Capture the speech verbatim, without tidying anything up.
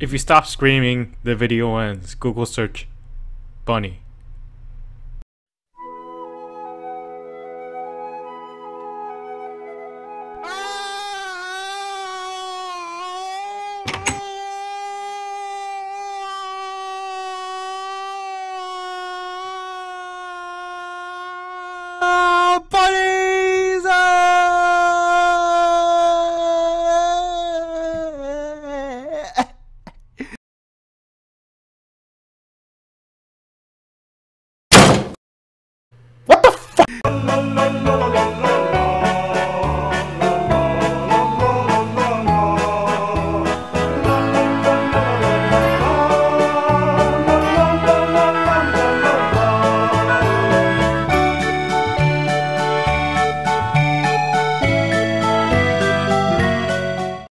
If you stop screaming, the video ends. Google search bunny.